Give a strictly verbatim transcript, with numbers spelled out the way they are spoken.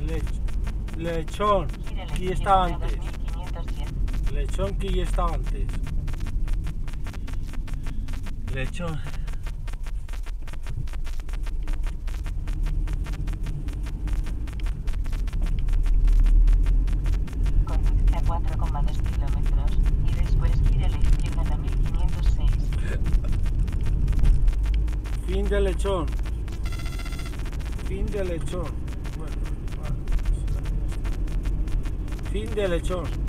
Lech, lechón, Gire a la aquí izquierda está a antes. dos mil quinientos diez. Lechón que ya está antes. Lechón. Conduzca cuatro coma dos kilómetros y después gire a la izquierda a mil quinientos seis. Fin de lechón. Fin de lechón. Bueno, vale. Fin de lechón.